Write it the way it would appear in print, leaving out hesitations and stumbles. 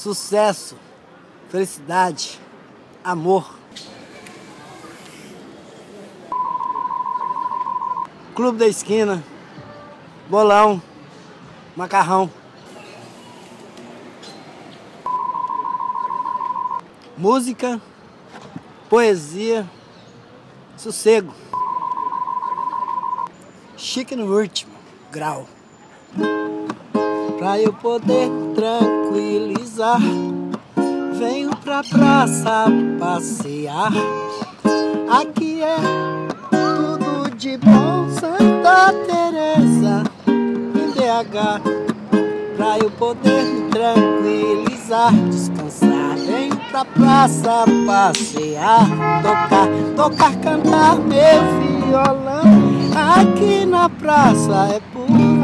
sucesso, felicidade, amor. Clube da esquina, bolão, macarrão. Música, poesia, sossego. Chique no último grau. Pra eu poder tranquilizar, venho pra praça passear. Aqui é tudo de bom, Santa Teresa, em BH. Pra eu poder me tranquilizar, descansar, venho pra praça passear. Tocar, cantar meu violão. Aqui na praça é puro